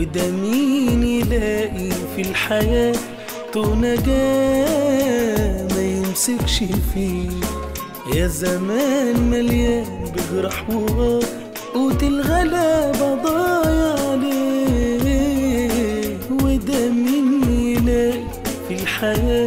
وده مين يلاقي في الحياة نجاة ما يمسكش فيه. يا زمان مليان بجرح وغار، قوت الغلابة ضايع عليه، وده مين يلاقي في الحياة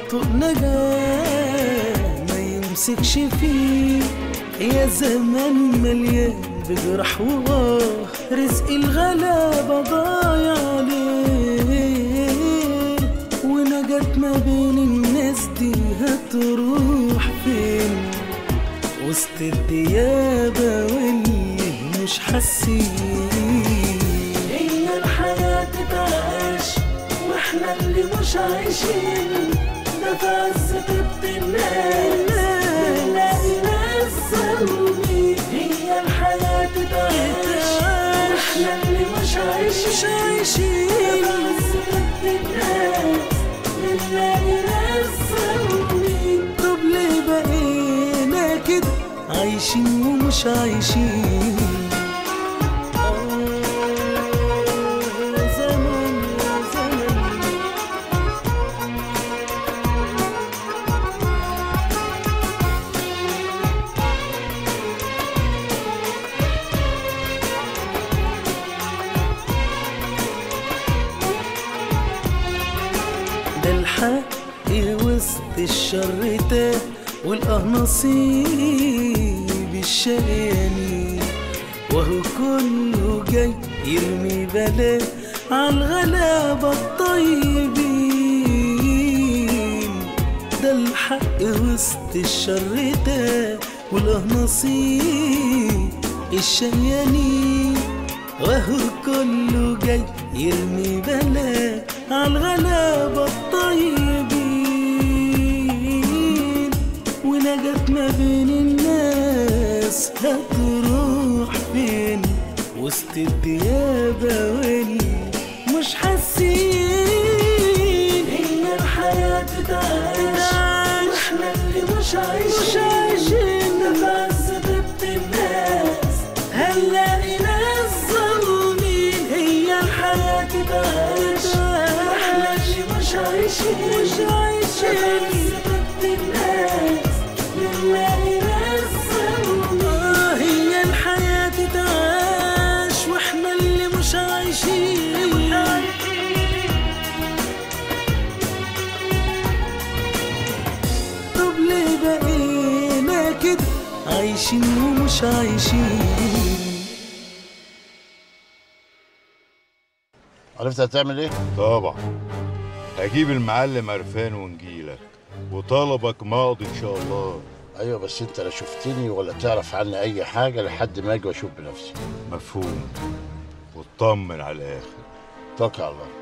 نجاة ما يمسكش فيه. يا زمان مليان بجرح وغار، رزق الغلابة ضايع عليه، ونجات ما بين الناس دي هتروح فين؟ وسط الديابة واللي مش حاسين. هي الحياة تتعاش واحنا اللي مش عايشين، ده في عز طيبة الناس بنلاقي ناس ظالمين. هي الحياة تتعاش واحنا اللي مش عايشين، ده في عز طيبة الناس بنلاقي ناس ظالمين. طب ليه بقينا كده عايشين ومش عايشين؟ الحق وسط الشر تاه، والقناصيب الشقيانين، وهو كله جاي يرمي بلاه عالغلابة الطيبين. ده الحق وسط الشر تاه، والقناصيب الشقيانين، وهو كله جاي يرمي بلاه عالغلابة الطيبين، ونجات ما بين الناس هتروح فين؟ وسط الديابة واللي مش حاسين. هي الحياة تتعاش واحنا اللي مش عايشين، ده في عز طيبة الناس هنلاقي ناس ظالمين. هي الحياة تتعاش واحنا اللي مش عايشين، ده في عز طيبة الناس بنلاقي ناس ظالمين. هي الحياة تتعاش واحنا اللي مش عايشين. طب ليه بقينا كده عايشين ومش عايشين؟ عرفت هتعمل ايه؟ طبعا هجيب المعلم عرفان ونجيلك، وطلبك ماضي ان شاء الله. ايوه بس انت لا شفتني ولا تعرف عني اي حاجه لحد ما اجي واشوف بنفسي. مفهوم، واطمن على الاخر. توكل على الله.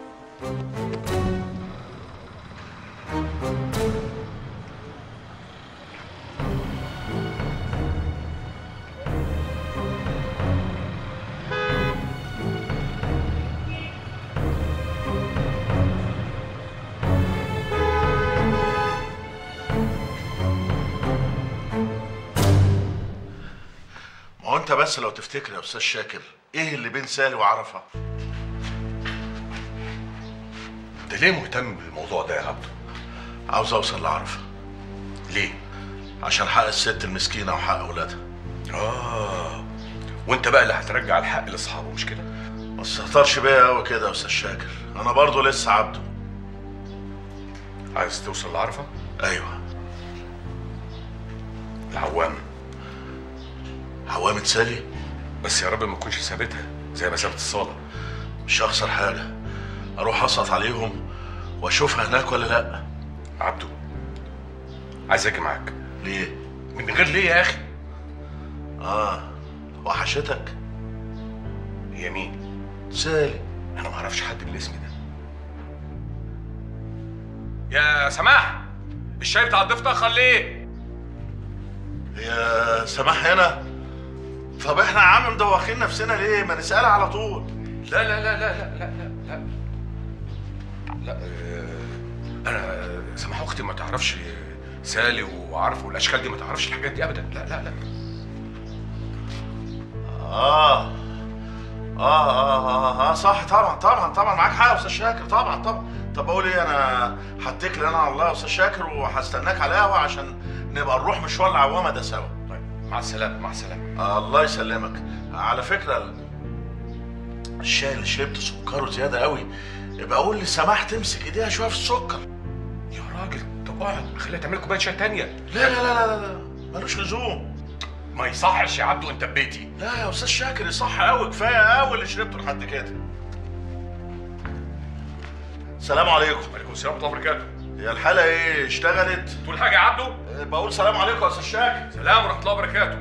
ما هو انت بس لو تفتكر يا استاذ شاكر ايه اللي بين سالي وعرفه؟ انت ليه مهتم بالموضوع ده يا عبده؟ عاوز اوصل لعرفه. ليه؟ عشان حق الست المسكينه وحق اولادها. وانت بقى اللي هترجع الحق لاصحابه مش كده؟ ما تستهترش بيا قوي كده يا استاذ شاكر، انا برضه لسه عبده. عايز توصل لعرفه؟ ايوه. العوام. عوامة سالي؟ بس يا رب ما تكونش سابتها زي ما سابت الصاله. مش هخسر حاجه، اروح اسقط عليهم واشوفها هناك ولا لا. عبده عايز اجي معاك. ليه؟ من غير ليه يا اخي؟ وحشتك؟ هي مين؟ سالي. انا ما اعرفش حد بالاسم ده. يا سماح، الشاي بتاع الضيف اتاخر ليه؟ يا سماح هنا؟ طب احنا يا عم مدوخين نفسنا ليه؟ ما نسألها على طول. لا لا لا لا لا لا لا لا انا سماح اختي ما تعرفش سالي وعارفه والاشكال دي، ما تعرفش الحاجات دي ابدا. لا لا لا. صح، طبعا معاك حق يا استاذ شاكر، طبعا. طب اقول ايه، انا هتكل انا على الله يا استاذ شاكر، وهستناك على القهوه عشان نبقى نروح مشوار العوامه ده سوا. طيب مع السلامه. الله يسلمك. على فكره الشاي اللي شربته سكره زياده قوي، يبقى قول لي سماح تمسك ايديها شويه في السكر. يا راجل طب اقعد خليها تعمل كوبايه شاي تانيه. لا ملوش لزوم. ما يصحش يا عبده انت ببيتي. لا يا استاذ شاكر يصح قوي، كفايه قوي اللي شربته لحد كده. السلام عليكم. وعليكم السلام ورحمه الله وبركاته. هي الحاله ايه، اشتغلت؟ تقول حاجه يا عبده؟ بقول سلام عليكم يا استاذ شاكر. سلام ورحمه الله وبركاته.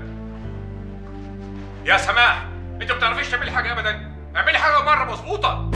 يا سماح انت ما بتعرفيش تعملي حاجه ابدا، اعملي حاجه مره مظبوطه.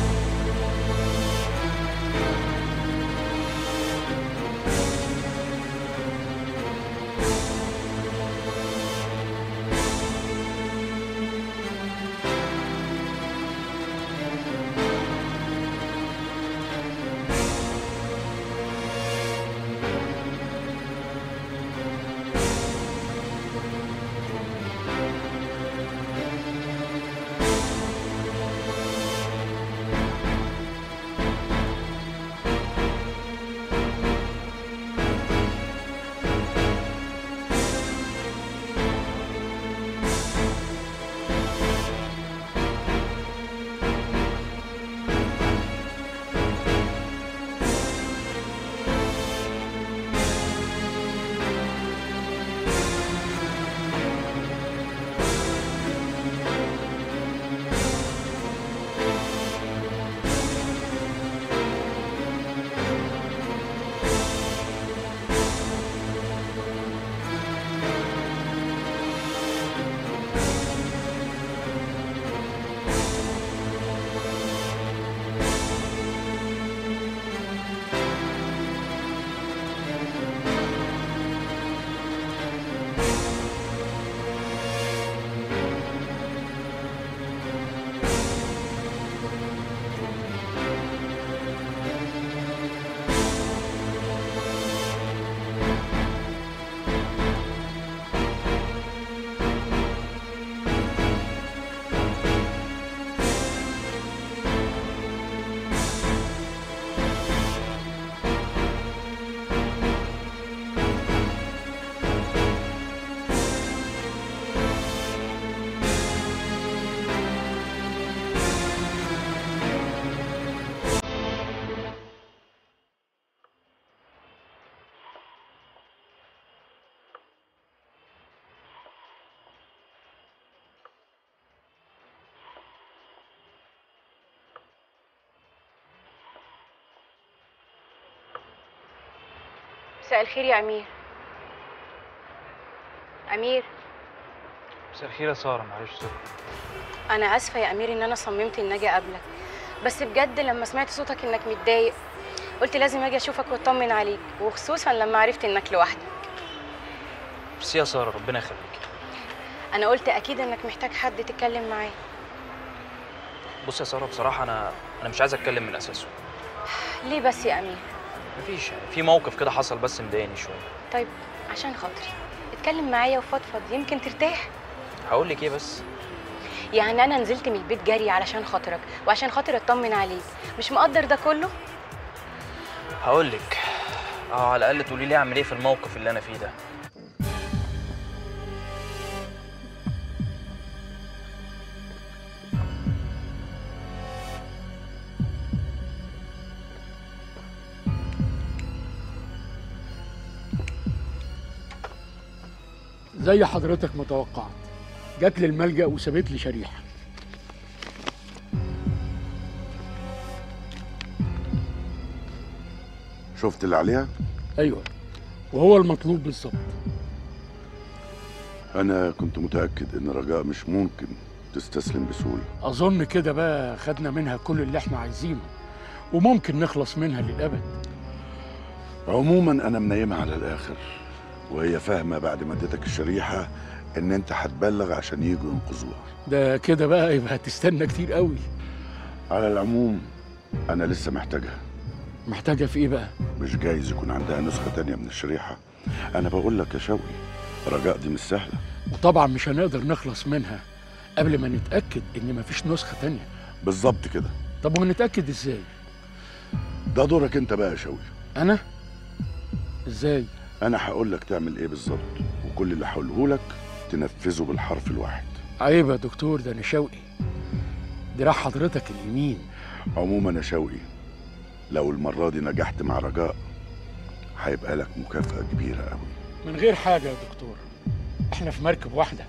مساء الخير يا امير. مساء الخير يا ساره، معلش انا اسفه يا امير ان انا صممت ان اجي اقابلك، بس بجد لما سمعت صوتك انك متضايق قلت لازم اجي اشوفك واطمن عليك، وخصوصا لما عرفت انك لوحدك. بس يا ساره ربنا يخليك. انا قلت اكيد انك محتاج حد تتكلم معاه. بص يا ساره بصراحه انا مش عايز اتكلم من اساسه. ليه بس يا امير؟ مفيش، يعني في موقف كده حصل بس مضايقني شويه. طيب عشان خاطري اتكلم معايا وفضفض يمكن ترتاح. هقول لك ايه بس؟ يعني انا نزلت من البيت جري علشان خاطرك وعشان خاطر اطمن عليك، مش مقدر ده كله؟ هقول لك على الاقل تقولي لي اعمل ايه في الموقف اللي انا فيه ده. زي حضرتك ما توقعت، جات لي الملجأ وسابت لي شريحة. شفت اللي عليها؟ ايوه، وهو المطلوب بالظبط. انا كنت متأكد ان رجاء مش ممكن تستسلم بسهولة. اظن كده بقى خدنا منها كل اللي احنا عايزينه، وممكن نخلص منها للأبد. عموما انا منيمها على الاخر، وهي فاهمة بعد ما اديتك الشريحة ان انت هتبلغ عشان يجوا ينقذوها. ده كده بقى يبقى هتستنى كتير قوي. على العموم انا لسه محتاجها. محتاجة في ايه بقى؟ مش جايز يكون عندها نسخة تانية من الشريحة. انا بقول لك يا شوقي، رجاء دي مش سهلة، وطبعا مش هنقدر نخلص منها قبل ما نتاكد ان مفيش نسخه تانية. بالظبط كده. طب ونتاكد ازاي؟ ده دورك انت بقى يا شوقي. انا؟ ازاي؟ انا هقول لك تعمل ايه بالظبط، وكل اللي هقوله لك تنفذه بالحرف الواحد. عيب يا دكتور، ده انا شوقي، دراع حضرتك اليمين. عموما يا شوقي، لو المره دي نجحت مع رجاء هيبقى لك مكافاه كبيره قوي. من غير حاجه يا دكتور، احنا في مركب واحده.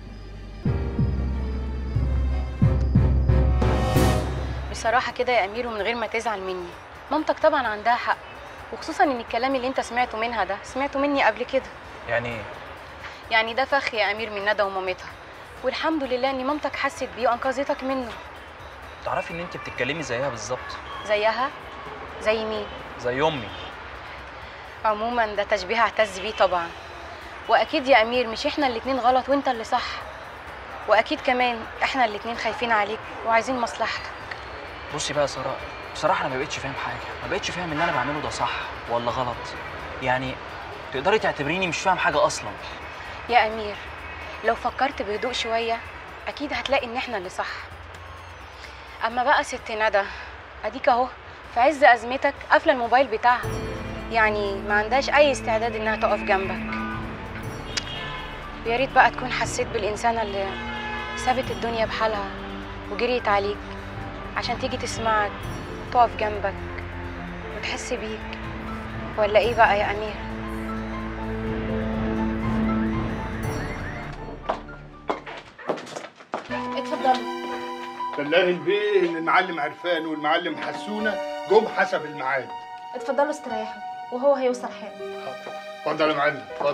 بصراحه كده يا امير، ومن غير ما تزعل مني، مامتك طبعا عندها حق، وخصوصا ان الكلام اللي انت سمعته منها ده سمعته مني قبل كده. يعني ايه؟ يعني ده فخ يا امير من ندى ومامتها، والحمد لله ان مامتك حست بيه وانقذتك منه. تعرفي ان انت بتتكلمي زيها بالظبط. زيها؟ زي مين؟ زي امي. عموما ده تشبيه اعتز بيه طبعا، واكيد يا امير مش احنا الاتنين غلط وانت اللي صح، واكيد كمان احنا الاتنين خايفين عليك وعايزين مصلحتك. بصي بقى يا ساره، بصراحه انا ما بقتش فاهم حاجه، ما بقتش فاهم اللي انا بعمله ده صح ولا غلط. يعني تقدري تعتبريني مش فاهم حاجه اصلا. يا امير لو فكرت بهدوء شويه اكيد هتلاقي ان احنا اللي صح. اما بقى ست ندى، اديك اهو في عز ازمتك قافله الموبايل بتاعها، يعني ما عندهاش اي استعداد انها تقف جنبك. يا ريت بقى تكون حسيت بالانسانه اللي سابت الدنيا بحالها وجريت عليك عشان تيجي تسمعك، تقف جنبك وتحس بيك، ولا ايه بقى يا امير؟ اتفضلوا. بلغ البيه ان المعلم عرفان والمعلم حسونه جم حسب الميعاد. اتفضلوا استريحوا وهو هيوصل حالا. اتفضل يا معلم، اتفضل.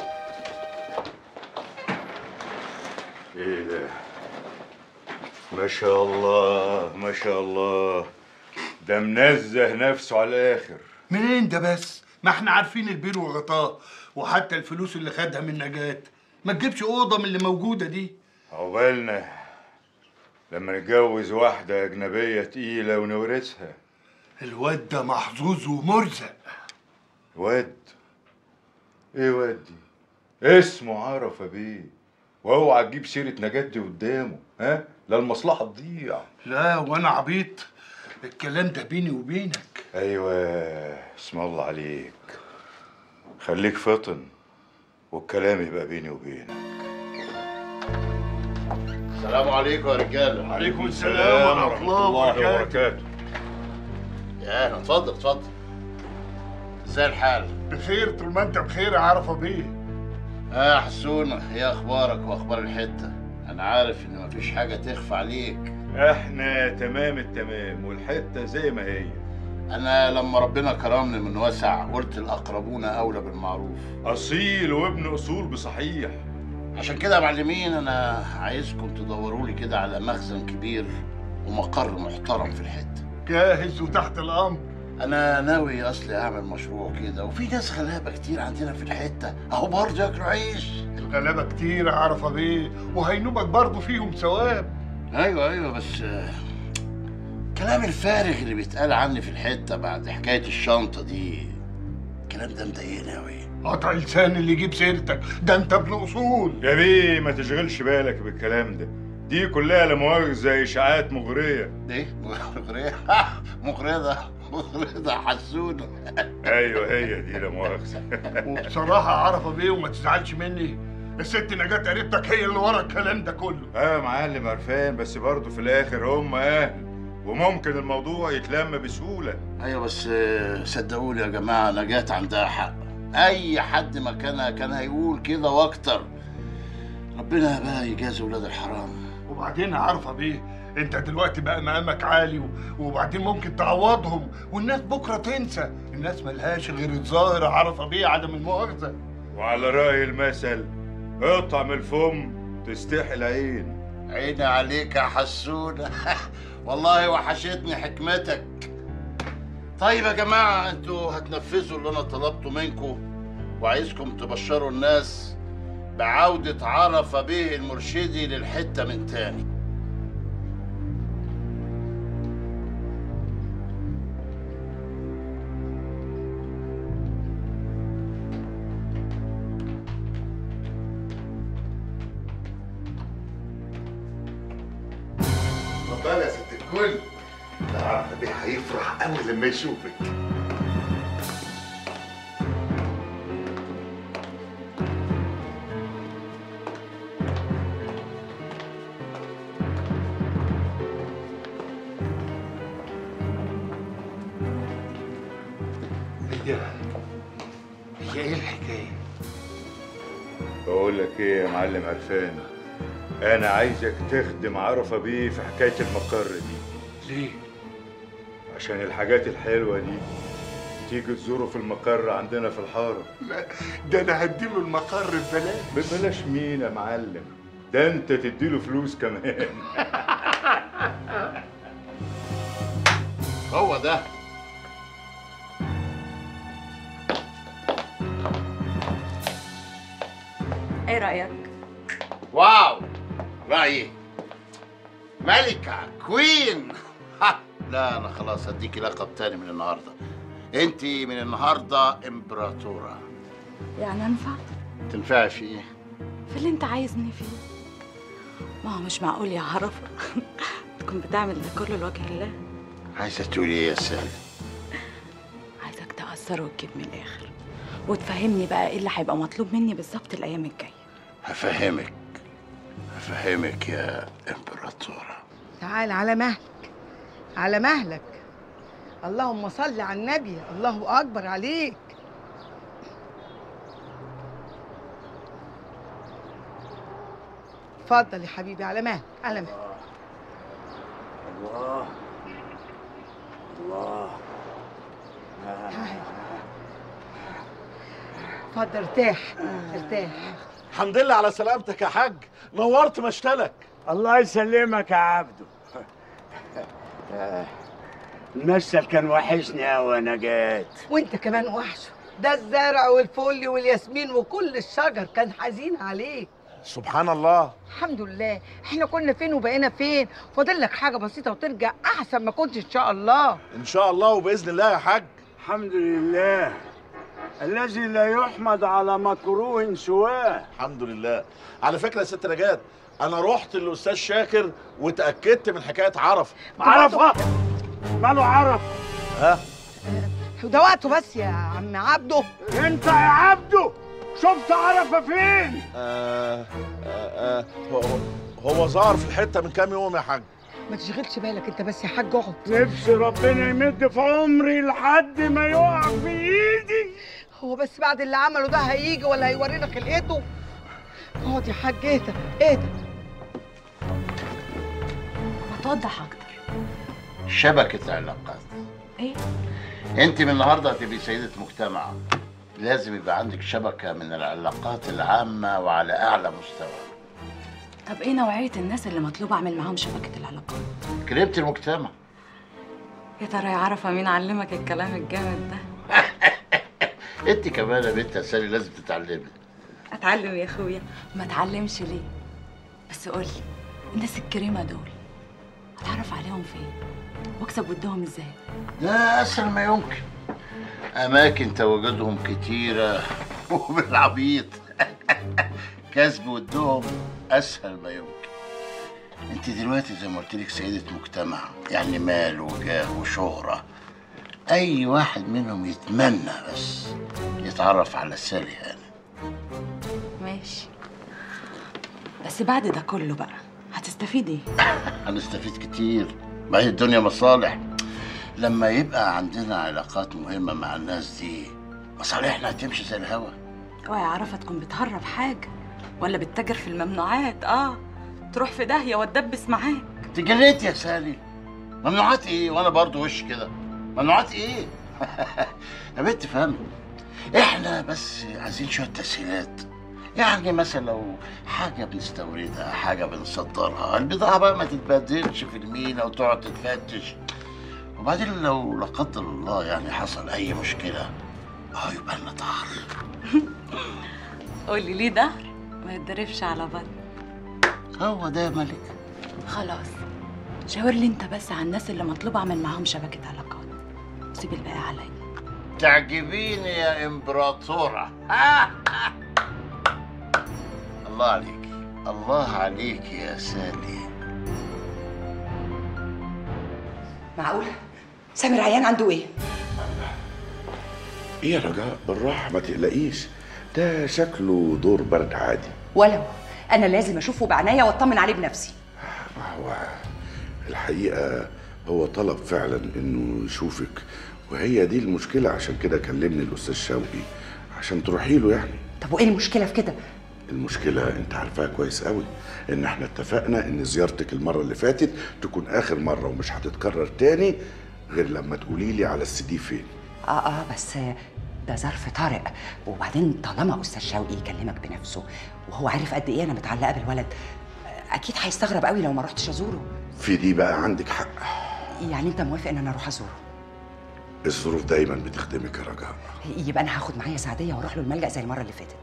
ايه ده؟ ما شاء الله ما شاء الله، ده منزه نفسه على الاخر. منين ده بس؟ ما احنا عارفين البير وغطاه، وحتى الفلوس اللي خدها من نجاة ما تجيبش اوضه من اللي موجوده دي. عقبالنا لما نتجوز واحده اجنبيه تقيله ونورثها. الواد ده محظوظ ومرزق. واد؟ ايه واد دي؟ اسمه عرفه بيه، واوعى تجيب سيره نجاة دي قدامه، ها؟ لا المصلحه تضيع. لا وانا عبيط، الكلام ده بيني وبينك. ايوه اسم الله عليك، خليك فطن والكلام يبقى بيني وبينك. السلام عليكم يا رجاله. وعليكم السلام ورحمه الله وبركاته. يا اهلا، اتفضل اتفضل. ازاي الحال؟ بخير طول ما انت بخير يا عرفه بيه. يا حسونه، ايه اخبارك واخبار الحته؟ انا عارف ان مفيش حاجه تخفى عليك. احنا تمام التمام والحته زي ما هي. انا لما ربنا كرمني من وسع قلت الاقربون اولى بالمعروف. اصيل وابن اصول بصحيح. عشان كده يا معلمين انا عايزكم تدوروا لي كده على مخزن كبير ومقر محترم في الحته. جاهز وتحت الامر. انا ناوي اصلي اعمل مشروع كده، وفي ناس غلابه كتير عندنا في الحته اهو برضه ياكلوا عيش. الغلابه كتير يا عرفه بيه، وهينوبك برضه فيهم ثواب. ايوه بس كلام الفارغ اللي بيتقال عني في الحته بعد حكايه الشنطه دي، الكلام ده مضايقني قوي. قطع لسان اللي يجيب سيرتك، ده انت ابن اصول. يا بيه ما تشغلش بالك بالكلام ده، دي كلها لا مؤاخذه اشاعات مغريه. ايه مغريه؟ مغريه ده حسونه. ايوه هي دي لا مؤاخذه. وبصراحه عرفه بيه وما تزعلش مني، الست نجاة قريبتك هي اللي ورا الكلام ده كله. يا معلم عرفان، بس برضه في الاخر هم اهل وممكن الموضوع يتلم بسهوله. ايوه بس صدقوني يا جماعه نجاة عندها حق، اي حد مكانها كان هيقول كده واكتر. ربنا بقى يجازي ولاد الحرام. وبعدين عارفه بيه، انت دلوقتي بقى مقامك عالي وبعدين ممكن تعوضهم، والناس بكره تنسى. الناس ملهاش غير الظاهر عارفه بيه، عدم المؤاخذه. وعلى راي المثل اقطع من الفم تستحي العين. عيني عليك يا حسونه. والله وحشتني حكمتك. طيب يا جماعه انتوا هتنفذوا اللي انا طلبته منكم، وعايزكم تبشروا الناس بعودة عرفة بيه المرشدي للحتة من تاني. اتفضلي يا ست الكل. ده عارفه بيه هيفرح قوي لما يشوفك. هي ايه الحكايه؟ بقول لك ايه يا معلم عرفان، انا عايزك تخدم عرفه بيه في حكايه المقر دي. ليه؟ عشان الحاجات الحلوه دي تيجي تزوره في المقر عندنا في الحاره. لا ده انا هديله المقر ببلاش. ببلاش مين يا معلم؟ ده انت تديله فلوس كمان. هو ده. ايه رأيك؟ واو، رأيي ملكة كوين. لا أنا خلاص هديكي لقب تاني من النهاردة. أنت من النهاردة إمبراطورة. يعني أنفع؟ تنفعي في إيه؟ في اللي أنت عايزني فيه. ما هو مش معقول يا عرفة تكون بتعمل ده كله لوجه الله. عايزة تقولي إيه يا سالي؟ عايزك تأثر وتجيب من الآخر وتفهمني بقى إيه اللي هيبقى مطلوب مني بالظبط الأيام الجاية. هفهمك يا إمبراطورة. تعال على مهلك، على مهلك. اللهم صل على النبي، الله أكبر عليك. اتفضل يا حبيبي، على مهلك، على مهلك. الله الله. اتفضل ارتاح ارتاح. الحمد لله على سلامتك يا حاج، نورت مشتلك. الله يسلمك يا عبده. المشتل كان وحشني قوي انا جيت. وانت كمان وحشه، ده الزرع والفل والياسمين وكل الشجر كان حزين عليك. سبحان الله. الحمد لله، احنا كنا فين وبقينا فين؟ فاضل لك حاجه بسيطه وترجع احسن ما كنت ان شاء الله. ان شاء الله وباذن الله يا حاج. الحمد لله الذي لا يحمد على مكروه سواه. الحمد لله. على فكره يا ست نجاة، انا رحت للاستاذ شاكر واتاكدت من حكايه عرفه. عرفه؟ ماله عرفه؟ ها؟ ده وقته بس يا عم عبده. انت يا عبده شفت عرفه فين؟ هو ظهر في الحته من كام يوم يا حاج. ما تشغلش بالك انت بس يا حاج، اقعد. نفسي ربنا يمد في عمري لحد ما يقع في ايدي. هو بس بعد اللي عمله ده هيجي ولا هيورينا خلقته؟ اقعد يا حاج، اهدى اهدى. ما توضح أكتر. شبكة علاقات. إيه؟ أنت من النهاردة هتبقي سيدة مجتمع. لازم يبقى عندك شبكة من العلاقات العامة وعلى أعلى مستوى. طب إيه نوعية الناس اللي مطلوب أعمل معاهم شبكة العلاقات؟ كريمة المجتمع. يا ترى يا عرفة مين علمك الكلام الجامد ده؟ أنت كمان يا بنت يا سالي لازم تتعلمي. أتعلم يا أخويا. ما أتعلمش ليه؟ بس قولي الناس الكريمة دول أتعرف عليهم فين؟ وأكسب ودهم إزاي؟ ده أسهل ما يمكن. أماكن تواجدهم كتيرة وبالعبيط. كسب ودهم أسهل ما يمكن. أنت دلوقتي زي ما قلت لك سيدة مجتمع، يعني مال وجاه وشهرة. أي واحد منهم يتمنى بس يتعرف على سالي هانم. ماشي، بس بعد ده كله بقى هتستفيد ايه؟ هنستفيد كتير. ما هي الدنيا مصالح. لما يبقى عندنا علاقات مهمة مع الناس دي مصالحنا هتمشي زي الهوا. اوعى يا عرفة تكون بتهرب حاجة ولا بتتاجر في الممنوعات. تروح في داهية وتدبس معاك. تجريت يا سالي. ممنوعات ايه وانا برضو وش كده؟ ممنوعات ايه؟ يا بنت فهمي، احنا بس عايزين شوية تسهيلات. يعني مثلا لو حاجة بنستوردها، حاجة بنصدرها، البضاعة بقى ما تتبدلش في المينا وتقعد تتفتش. وبعدين لو لا قدر الله يعني حصل أي مشكلة يبقى لنا ظهر. قولي ليه ظهر ما يتضربش على بطن. هو ده يا ملك. خلاص شاور لي انت بس على الناس اللي مطلوب اعمل معاهم شبكة علاقات، سيب الباقي عليا. تعجبيني يا إمبراطورة. الله عليكي، الله عليكي يا سالي. معقول؟ سامر عيان عنده ايه؟ ايه يا رجاء بالراحه ما تقلقيش، ده شكله دور برد عادي. ولو انا لازم اشوفه بعناية واطمن عليه بنفسي. هو الحقيقه هو طلب فعلا انه يشوفك، وهي دي المشكله، عشان كده كلمني الاستاذ شوقي عشان تروحي له يعني. طب وايه المشكله في كده؟ المشكله انت عارفاها كويس قوي، ان احنا اتفقنا ان زيارتك المره اللي فاتت تكون اخر مره ومش هتتكرر تاني غير لما تقولي لي على السي دي فين. بس ده ظرف طارئ، وبعدين طالما استاذ شوقي يكلمك بنفسه وهو عارف قد ايه انا متعلقه بالولد، اكيد هيستغرب قوي لو ما رحتش ازوره. في دي بقى عندك حق. يعني انت موافق ان انا اروح ازوره؟ الظروف دايما بتخدمك يا رجاء. يبقى انا هاخد معايا سعديه واروح له الملجأ زي المره اللي فاتت.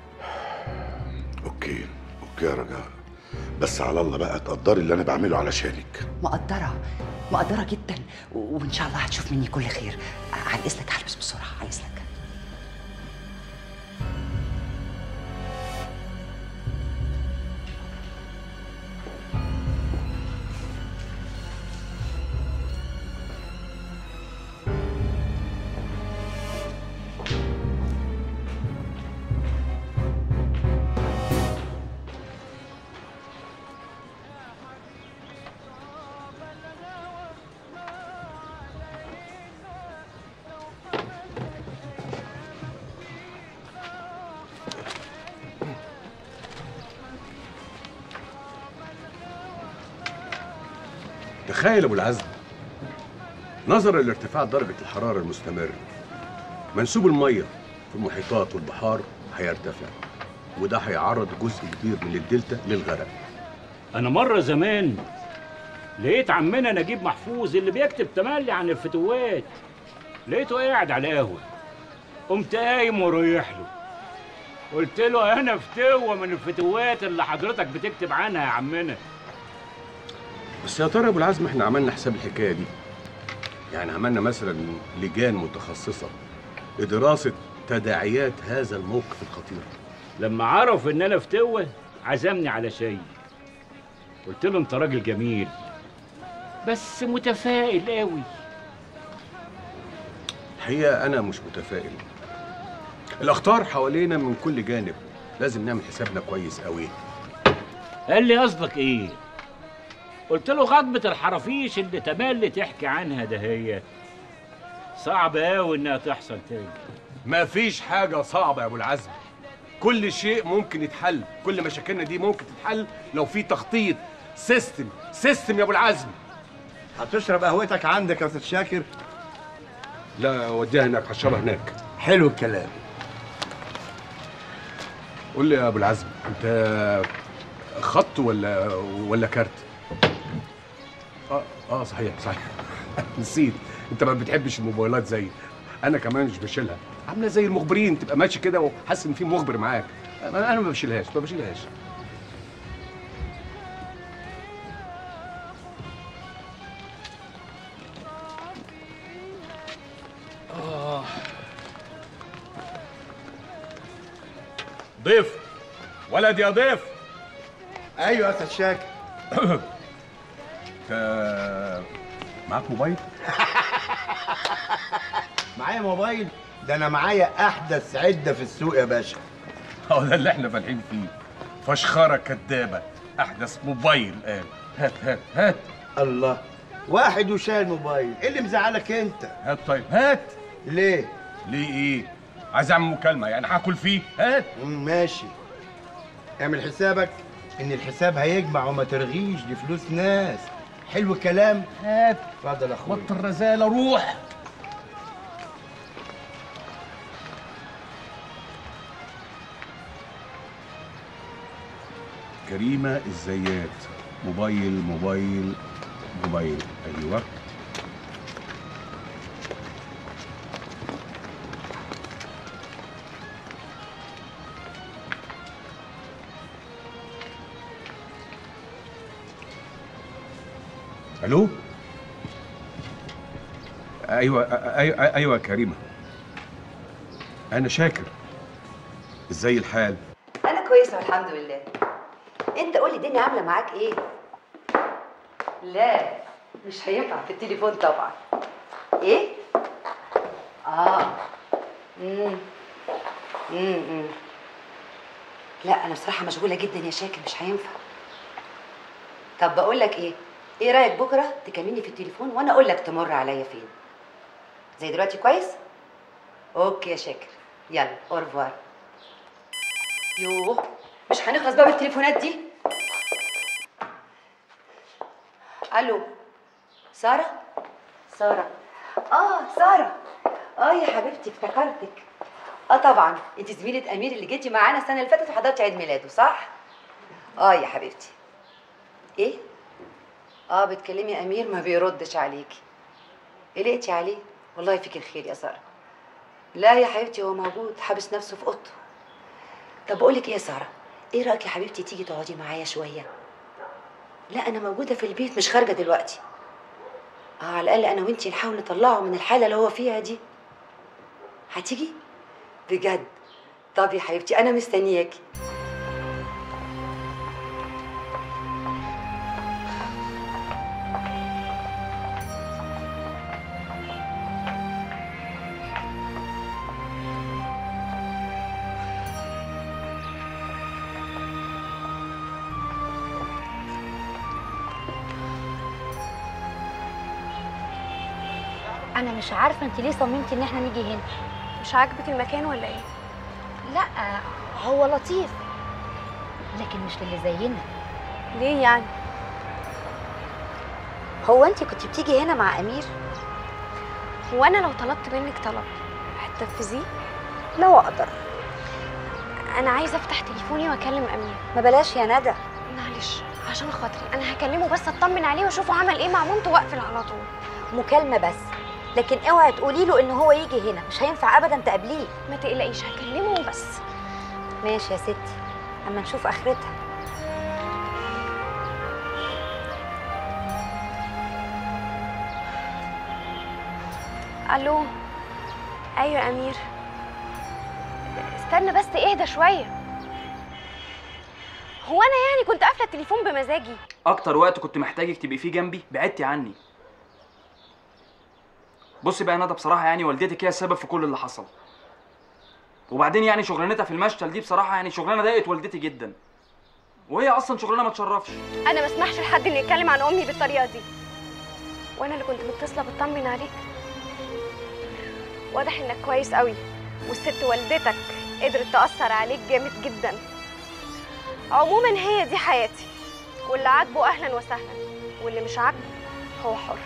اوكي يا رجاء، بس على الله بقى تقدري اللي انا بعمله علشانك. مقدره جدا، وان شاء الله هتشوف مني كل خير. عن اذنك هلبس بسرعه، عن اذنك. تخيل ابو العزم، نظرا لارتفاع درجة الحرارة المستمر منسوب المية في المحيطات والبحار هيرتفع، وده هيعرض جزء كبير من الدلتا للغرق. انا مرة زمان لقيت عمنا نجيب محفوظ اللي بيكتب تملي عن الفتوات، لقيته قاعد على قهوة، قمت قايم ورايح له، قلت له انا فتوة من الفتوات اللي حضرتك بتكتب عنها يا عمنا. بس يا ترى يا ابو العزم احنا عملنا حساب الحكايه دي؟ يعني عملنا مثلا لجان متخصصه لدراسه تداعيات هذا الموقف الخطير؟ لما عرف ان انا فتوه عزمني على شيء، قلت له انت راجل جميل بس متفائل قوي. الحقيقه انا مش متفائل، الاخطار حوالينا من كل جانب، لازم نعمل حسابنا كويس قوي. قال لي قصدك ايه؟ قلت له غضبة الحرافيش اللي تملي تحكي عنها دهيت صعب قوي انها تحصل تاني. مفيش حاجة صعبة يا ابو العزم، كل شيء ممكن يتحل، كل مشاكلنا دي ممكن تتحل لو في تخطيط، سيستم يا ابو العزم. هتشرب قهوتك عندك يا استاذ شاكر؟ لا وديها هناك، هشربها هناك. حلو الكلام. قول لي يا ابو العزم، انت خط ولا كارت؟ صحيح نسيت، انت ما بتحبش الموبايلات زي انا كمان، مش بشيلها، عامله زي المخبرين، تبقى ماشي كده وحاسس ان في مخبر معاك. انا ما بشيلهاش. ضيف ولد يا ضيف. ايوه يا استاذ شاكر. معاك موبايل؟ معايا موبايل؟ ده انا معايا احدث عده في السوق يا باشا. هو ده اللي احنا فالحين فيه، فشخره كدابه، احدث موبايل قال. هات. الله، واحد وشايل موبايل، ايه اللي مزعلك انت؟ هات. طيب هات. ليه ايه؟ عايز اعمل مكالمه، يعني هاكل فيه. هات. ماشي، اعمل حسابك ان الحساب هيجمع وما ترغيش، دي فلوس ناس. حلو الكلام. هات. اتفضل يا اخويا. بطل رزاله، روح. كريمه الزيات، موبايل. ايوه. الو. ايوه كريمه، انا شاكر. ازاي الحال؟ انا كويسه والحمد لله. انت قولي الدنيا عامله معاك ايه؟ لا مش هينفع في التليفون طبعا. ايه؟ لا انا بصراحه مشغوله جدا يا شاكر، مش هينفع. طب بقول لك ايه رايك بكره تكلمني في التليفون وانا اقول لك تمر عليا فين؟ زي دلوقتي كويس؟ اوكي يا شاكر، يلا اورفوار. يوه مش هنخلص بقى بالتليفونات دي. الو ساره؟ ساره ساره، يا حبيبتي افتكرتك. طبعا انت زميله امير اللي جيتي معانا السنه اللي فاتت وحضرتي عيد ميلاده صح؟ يا حبيبتي. ايه؟ بتكلمي امير ما بيردش عليكي. قلقتي عليه؟ والله فيك الخير يا ساره. لا يا حبيبتي هو موجود حابس نفسه في اوضته. طب بقول لك ايه يا ساره، ايه رايك يا حبيبتي تيجي تقعدي معايا شويه؟ لا انا موجوده في البيت مش خارجه دلوقتي. على الاقل انا وانتي نحاول نطلعه من الحاله اللي هو فيها دي. هتيجي؟ بجد؟ طب يا حبيبتي انا مستنياكي. انا مش عارفه انت ليه صممتي ان احنا نيجي هنا. مش عاجبك المكان ولا ايه؟ لا هو لطيف لكن مش للي زينا. ليه يعني؟ هو انت كنت بتيجي هنا مع امير؟ هو انا لو طلبت منك طلب هتنفذيه؟ لو اقدر. انا عايزه افتح تليفوني واكلم امير. ما بلاش يا ندى. معلش عشان خاطري انا هكلمه بس اطمن عليه واشوفه عمل ايه مع مامته واقفل على طول. مكالمه بس، لكن اوعي تقولي له ان هو يجي هنا، مش هينفع ابدا تقابليه. ما تقلقيش هكلمه بس. ماشي يا ستي اما نشوف اخرتها. الو. ايوه يا امير. استنى بس اهدى شويه. هو انا يعني كنت قافله التليفون بمزاجي؟ اكتر وقت كنت محتاجك تبقي فيه جنبي بعدتي عني. بصي بقى يا ندى بصراحه يعني والدتك هي السبب في كل اللي حصل. وبعدين يعني شغلانتها في المشتل دي بصراحه يعني شغلانه ضايقت والدتي جدا. وهي اصلا شغلانه ما تشرفش. انا ما اسمحش لحد انه يتكلم عن امي بالطريقه دي. وانا اللي كنت متصله بطمن عليك. واضح انك كويس قوي والست والدتك قدرت تاثر عليك جامد جدا. عموما هي دي حياتي، واللي عاجبه اهلا وسهلا واللي مش عاجبه هو حر.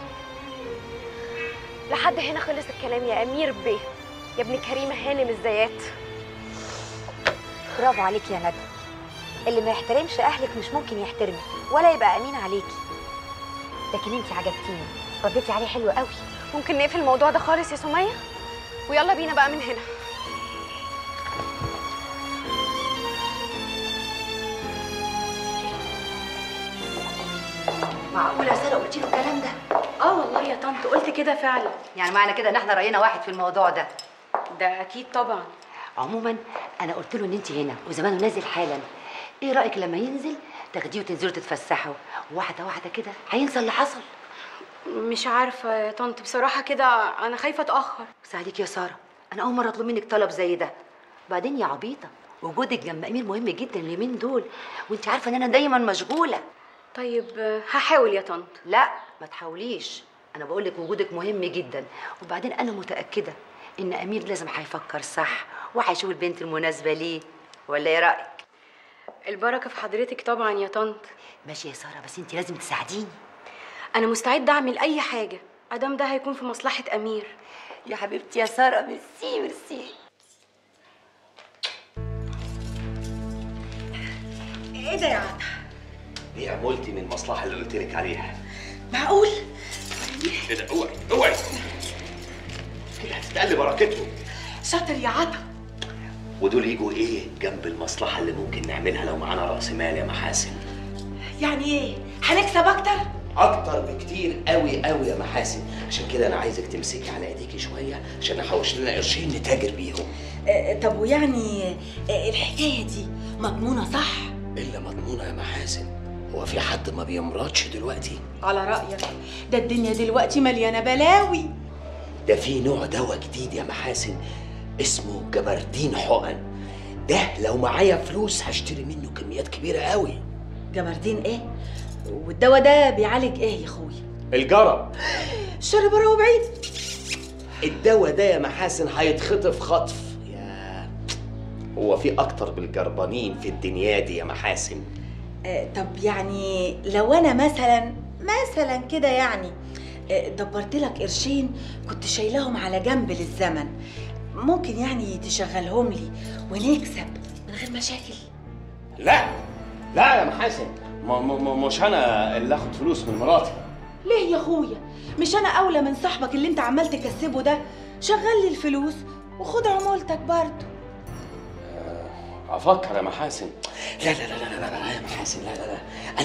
لحد هنا خلص الكلام يا امير بيه يا ابن كريمه هانم الزيات. برافو عليكي يا ندى. اللي ما يحترمش اهلك مش ممكن يحترمك ولا يبقى امين عليكي. لكن انت عجبتيني، رديتي عليه حلو قوي. ممكن نقفل الموضوع ده خالص يا سميه ويلا بينا بقى من هنا. معقوله يا ساره قلتي له الكلام ده؟ والله يا طنط قلت كده فعلا. يعني معنى كده ان احنا راينا واحد في الموضوع ده؟ ده اكيد طبعا. عموما انا قلت له ان انت هنا وزمانه نازل حالا. ايه رايك لما ينزل تاخديه وتنزلوا تتفسحوا واحده واحده كده هينسى اللي حصل؟ مش عارفه يا طنط بصراحه كده انا خايفه اتاخر. بس عليك يا ساره، انا اول مره اطلب منك طلب زي ده. بعدين يا عبيطه وجودك جنب امير مهم جدا اليومين دول، وانت عارفه ان انا دايما مشغوله. طيب هحاول يا طنط. لا ما تحاوليش، انا بقول لك وجودك مهم جدا. وبعدين انا متاكده ان امير لازم هيفكر صح وهيشوف البنت المناسبه ليه، ولا ايه رايك؟ البركه في حضرتك طبعا يا طنط. ماشي يا ساره بس انت لازم تساعديني. انا مستعده اعمل اي حاجه ادام ده هيكون في مصلحه امير. يا حبيبتي يا ساره ميرسي ميرسي. ايه ده يا عطا؟ دي عمولتي من المصلحه اللي قلت لك عليها. معقول؟ ايه ده؟ اوعي كده هتتقل بركتهم. شاطر يا عطا. ودول يجوا ايه جنب المصلحه اللي ممكن نعملها لو معانا راس مال يا محاسن؟ يعني ايه؟ هنكسب اكتر بكتير قوي قوي يا محاسن. عشان كده انا عايزك تمسكي على ايديكي شويه عشان نحوش لنا قرشين نتاجر بيهم. طب ويعني الحكايه دي مضمونه صح؟ الا مضمونه يا محاسن. هو في حد ما بيمرضش دلوقتي؟ على رأيك ده الدنيا دلوقتي مليانة بلاوي. ده في نوع دواء جديد يا محاسن اسمه جبردين حقن. ده لو معايا فلوس هشتري منه كميات كبيرة قوي. جبردين ايه؟ والدواء ده بيعالج ايه يا اخويا؟ الجرب. الشر بره وبعيد. الدواء ده يا محاسن هيتخطف خطف. يا هو في اكتر بالجربانين في الدنيا دي يا محاسن. طب يعني لو انا مثلا كده يعني دبرت لك قرشين كنت شايلهم على جنب للزمن، ممكن يعني تشغلهم لي ونكسب من غير مشاكل؟ لا يا محاسن، مش انا اللي اخد فلوس من مراتي. ليه يا اخويا؟ مش انا اولى من صاحبك اللي انت عمال تكسبه ده؟ شغل لي الفلوس وخد عمولتك برضه. افكر يا محاسن. لا لا لا لا لا لا يا محاسن، لا لا لا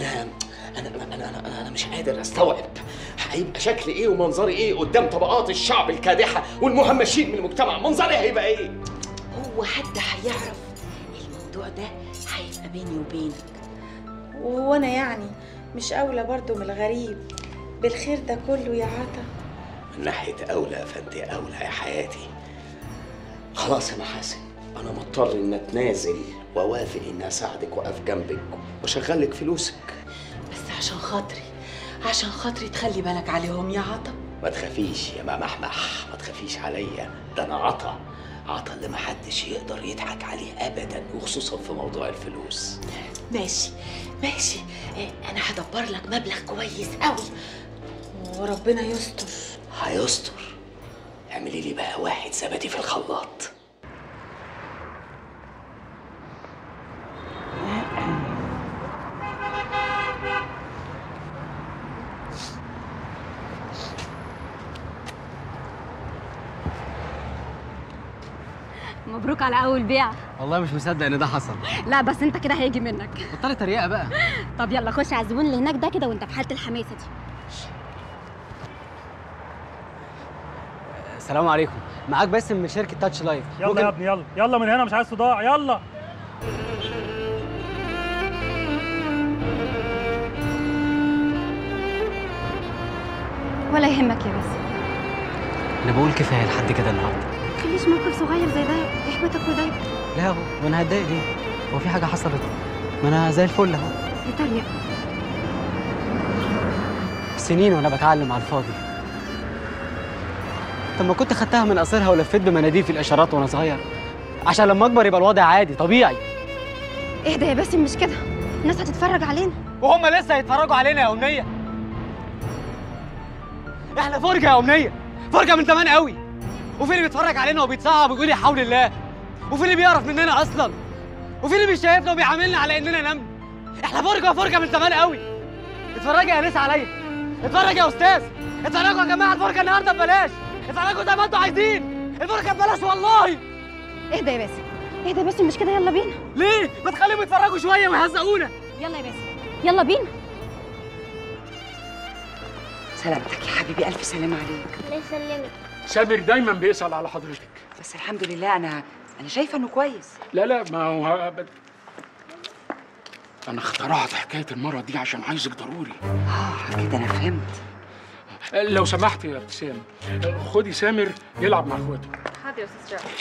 انا مش قادر استوعب هيبقى شكلي ايه ومنظري ايه قدام طبقات الشعب الكادحه والمهمشين من المجتمع. منظري هيبقى ايه؟ هو حد هيعرف؟ الموضوع ده هيبقى بيني وبينك، وانا يعني مش اولى برضه من الغريب بالخير ده كله يا عطا. من ناحيه اولى فانت اولى يا حياتي. خلاص يا محاسن، أنا مضطر إن أتنازل وأوافق إني أساعدك وأقف جنبك وأشغلك فلوسك. بس عشان خاطري تخلي بالك عليهم يا عطا. ما تخافيش يا ماما ما تخافيش عليا، ده أنا عطا اللي محدش يقدر يضحك عليه أبداً، وخصوصاً في موضوع الفلوس. ماشي أنا هدبر لك مبلغ كويس قوي وربنا يستر. هيستر. اعملي لي بقى واحد زبادي في الخلاط. مبروك على اول بيع. والله مش مصدق ان ده حصل. لا بس انت كده هيجي منك. بطلي تريقه بقى. طب يلا خش على الزبون اللي هناك ده كده وانت في حاله الحماسه دي. السلام عليكم، معاك باسم من شركه تاتش لايف. يلا يا ابني يلا من هنا، مش عايز صداع. يلا ولا يهمك يا باسم. انا بقول كفايه لحد كده النهارده. مفيش موقف صغير زي ده يحبطك ويضايقك. لا وانا هتضايق ليه؟ هو في حاجه حصلت؟ ما انا زي الفل اهو. بتريق. سنين وانا بتعلم على الفاضي. طب ما كنت خدتها من قصيرها ولفيت بمناديل في الاشارات وانا صغير، عشان لما اكبر يبقى الوضع عادي طبيعي. اهدى يا باسم، مش كده، الناس هتتفرج علينا. وهم لسه هيتفرجوا علينا يا أمنية. احنا فرجة يا أمنية، فرجة من زمان قوي. وفي اللي بيتفرج علينا وبيتصعب ويقول يا حول الله، وفي اللي بيعرف مننا اصلا، وفي اللي مش شايفنا وبيعاملنا على اننا نمل. احنا فرجة من زمان قوي. اتفرجي يا ناس عليا، اتفرج يا استاذ، اتفرجوا يا جماعه. الفرجة النهارده ببلاش، اتفرجوا زي ما انتوا عايزين. الفرجة ببلاش والله. اهدى يا باسم، اهدى يا باسم، مش كده. يلا بينا. ليه؟ ما تخليهم يتفرجوا شويه ويهزقونا. يلا يا باسم، يلا بينا. سلامتك يا حبيبي، الف سلامه عليك. الله يسلمك. سامر دايما بيسأل على حضرتك. بس الحمد لله انا شايفه انه كويس. لا ما هو انا اخترعت حكايه المرض دي عشان عايزك ضروري. كده انا فهمت. لو سمحت يا ابتسام، خدي سامر يلعب مع اخواته. حاضر يا استاذ جابر.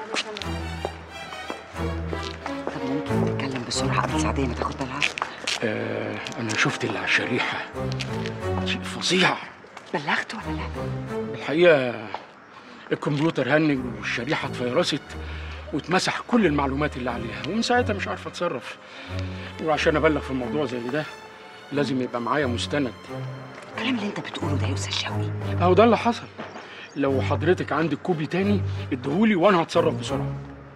طب ممكن نتكلم بسرعه قبل سعديه ما تاخد بالها؟ انا شفت اللي على الشريحه، شيء فظيع. بلغت ولا لا؟ الحقيقه الكمبيوتر هنج والشريحه اتفيرست واتمسح كل المعلومات اللي عليها، ومن ساعتها مش عارفه اتصرف. وعشان ابلغ في موضوع زي ده لازم يبقى معايا مستند. الكلام اللي انت بتقوله ده يا استاذ شوقي اهو ده اللي حصل. لو حضرتك عندك كوبي تاني اديهولي وانا هتصرف بسرعه.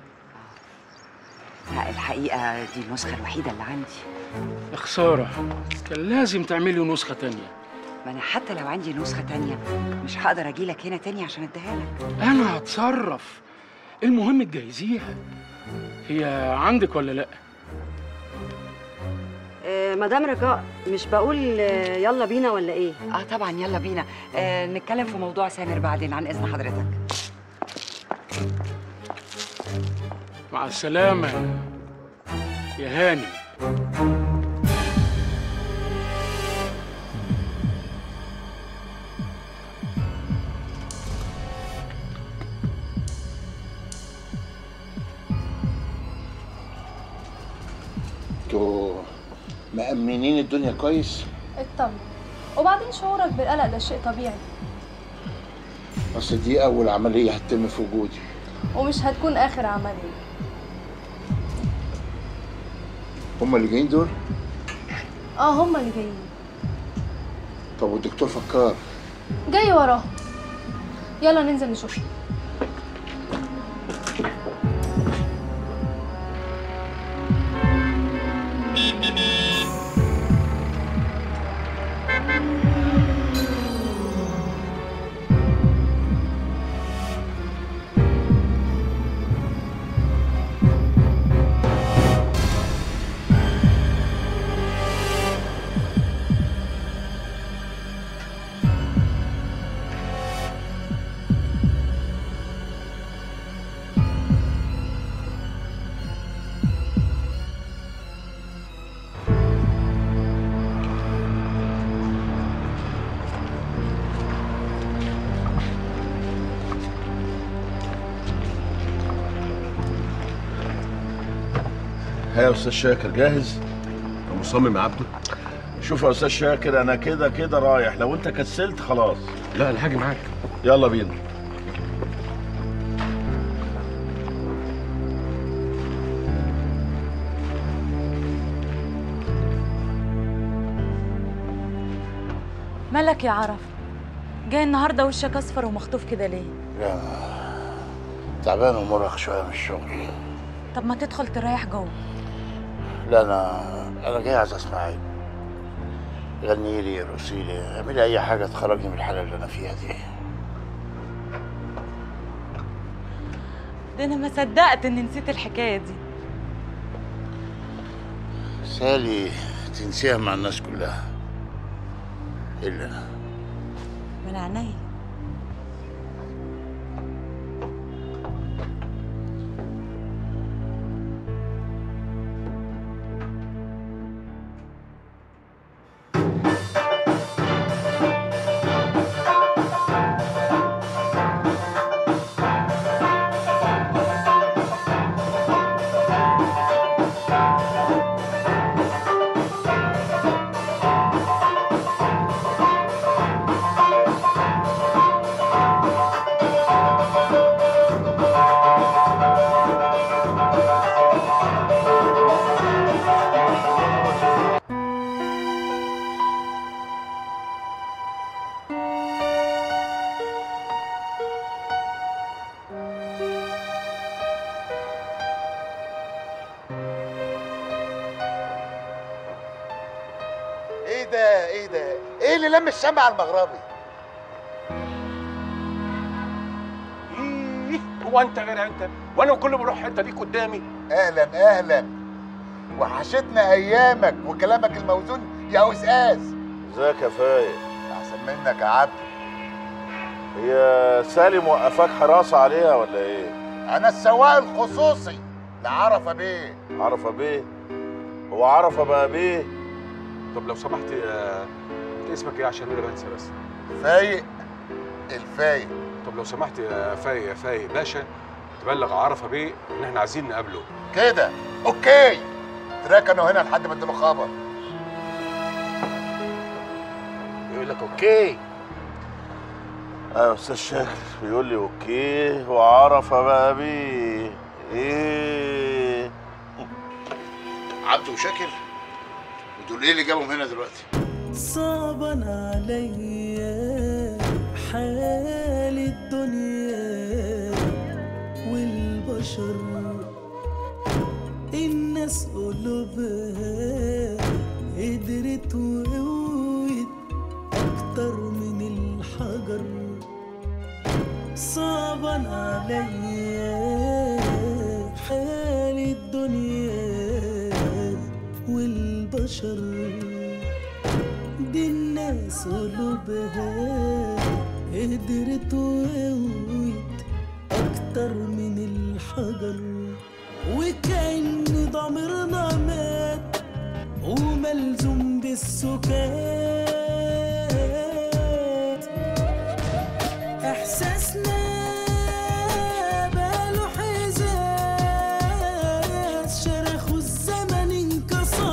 لا الحقيقه دي النسخه الوحيده اللي عندي. يا خساره، كان لازم تعملي نسخه تانيه. ما انا حتى لو عندي نسخه تانيه مش هقدر اجيلك هنا تاني عشان اديها لك. انا هتصرف، المهم تجهزيها. هي عندك ولا لا؟ مدام رجاء، مش بقول يلا بينا ولا ايه؟ طبعا يلا بينا. نتكلم في موضوع سامر بعدين عن اذن حضرتك. مع السلامه يا هاني. انتوا مأمنين الدنيا كويس؟ اطمن. وبعدين شعورك بالقلق ده شيء طبيعي، اصل دي اول عمليه هتتم في وجودي. ومش هتكون اخر عمليه. هما اللي جايين دول؟ هما اللي جايين. طب والدكتور فكار؟ جاي وراهم. يلا ننزل نشوفه. ها يا استاذ شاكر، جاهز؟ انت مصمم يا عبده؟ شوف يا استاذ شاكر، انا كده كده رايح، لو انت كسلت خلاص. لا انا هاجي معاك. يلا بينا. مالك يا عرف؟ جاي النهارده وشك اصفر ومخطوف كده ليه؟ لا تعبان ومرهق شويه من الشغل. طب ما تدخل تريح جوه. لا انا جاي عايز اسمعك. غني لي، رقصي لي، اعملي اي حاجه تخرجني من الحاله اللي انا فيها دي. ده انا ما صدقت اني نسيت الحكايه دي. سالي تنسيها مع الناس كلها الا انا. من عينيا. ايه اللي لم الشمع المغربي؟ هو انت غير انت؟ وانا كل ما اروح الحته دي قدامي. اهلا وحشتنا ايامك وكلامك الموزون يا استاذ. ازيك يا فايق؟ احسن منك يا عبد. هي سالي موقفاك حراسه عليها ولا ايه؟ انا السواق الخصوصي لعرفه بيه. عرفه بيه؟ هو عرفه بقى بيه؟ طب لو سمحت اسمك ايه عشان انا بنسى بس؟ فايق الفايق. طب لو سمحت يا فايق باشا تبلغ عرفه بيه ان احنا عايزين نقابله. كده اوكي، تركنوا هنا لحد ما اديله خبر. يقول لك اوكي. ايوه استاذ شاكر بيقول لي اوكي وعرفه بقى بيه. ايه عبده وشاكر ودول ايه اللي جابهم هنا دلوقتي؟ صعبان عليا حال الدنيا والبشر، الناس قلوبها قدرت وقوت اكتر من الحجر. صعبان عليا حال الدنيا والبشر، دي الناس قلوبها قدرت وقوت اكتر من الحجر. وكأن ضميرنا مات وملزوم بالسكات، احساسنا باله حزاز شرخوا الزمن انكسر.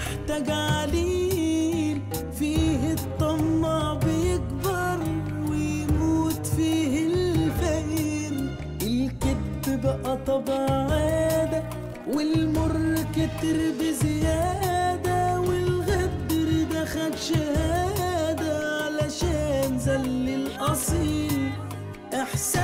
محتاج عليل، فيه الطماع بيكبر ويموت فيه الفقير. الكذب بقى طبع عادة والمر كتر بزيادة، والغدر ده خد شهادة علشان ذل الأصيل. إحساس